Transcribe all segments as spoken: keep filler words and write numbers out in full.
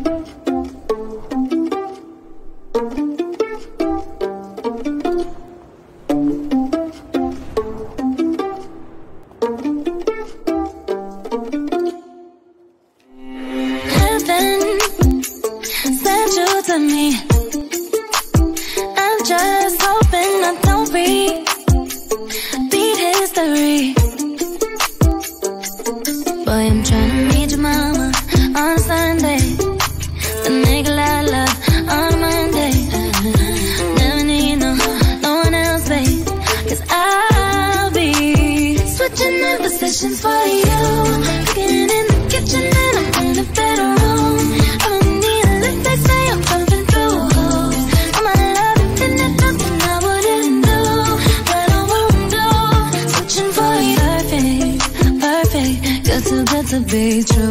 To me, I'm just hoping I don't repeat history. Boy, I'm trying to meet your mama on a Sunday, then make a lot of love on a Monday. Never need no, no one else, babe, 'cause I'll be switching in positions for you. Cooking in the kitchen and I'm in the bedroom. I don't need a lift, they say I'm pumping through holes. I'm my love, and it's nothing I wouldn't do, but I won't do. Switching for you, perfect, perfect, good too good to be true.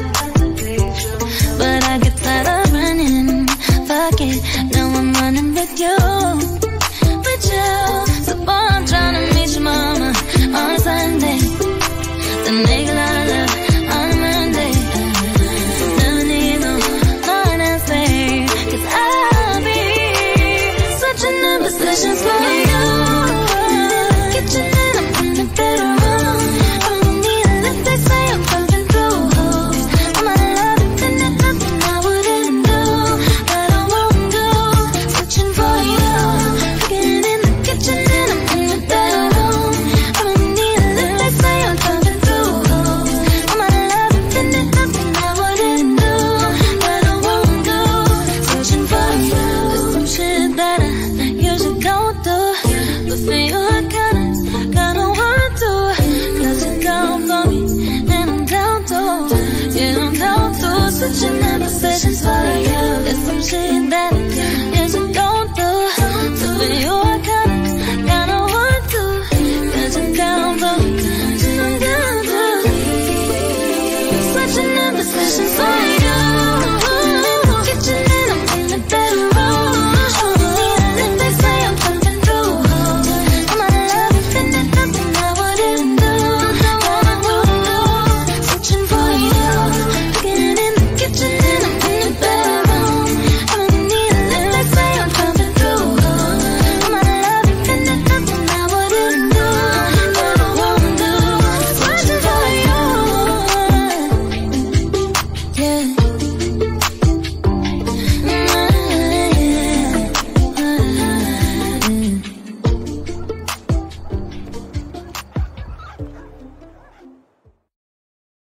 But I get tired of running, fuck it, now I'm running with you, with you. So boy, I'm trying to meet your mama on a Sunday, then make a lot of love on a Monday. Never need no, no one else, babe, 'cause I'll be switching the positions for you. Kitchen and I'm in the bedroom. I don't need a lift, they say I'm pumping through holes. I'm my love, and it's nothing I wouldn't do, but I won't do. Switching for you. Cooking in the kitchen and I'm in the bedroom. I don't need a lift, they say I'm pumping through holes. I'm my love, and it's nothing I wouldn't do, but I won't do. Switching for you. There's some shit that I usually don't do, but for you I kinda, kinda want to. 'Cause you're down for me, and I'm down to, yeah, I'm down to. Switching the positions for you. There's some shit that I usually don't do, but for you I kinda, kinda want to. 'Cause you're down for me, and I'm down to. Switching the positions for you.